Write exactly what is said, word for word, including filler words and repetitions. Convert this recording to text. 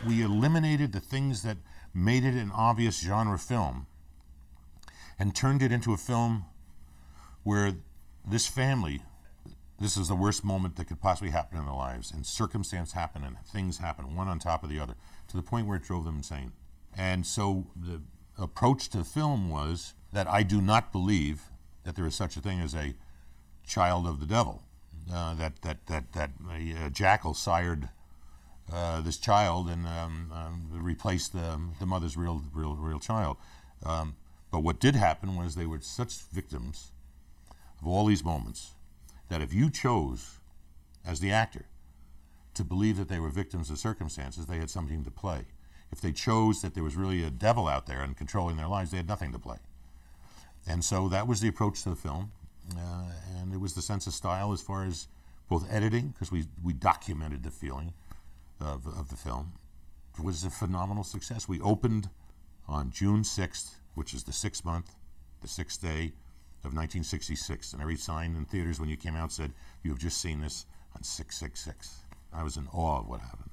we eliminated the things that made it an obvious genre film and turned it into a film where this family, this is the worst moment that could possibly happen in their lives, and circumstance happen and things happen, one on top of the other, to the point where it drove them insane. And so the approach to the film was that I do not believe that there is such a thing as a child of the devil, uh, that, that, that, that a, a jackal sired uh, this child and um, um, replaced the, the mother's real, real, real child. Um, but what did happen was they were such victims of all these moments that if you chose, as the actor, to believe that they were victims of circumstances, they had something to play. If they chose that there was really a devil out there and controlling their lives, they had nothing to play. And so that was the approach to the film, uh, and it was the sense of style as far as both editing, because we, we documented the feeling of, of the film. It was a phenomenal success. We opened on June sixth, which is the sixth month, the sixth day of nineteen sixty-six, and every sign in theaters when you came out said, "You have just seen this on six six six." I was in awe of what happened.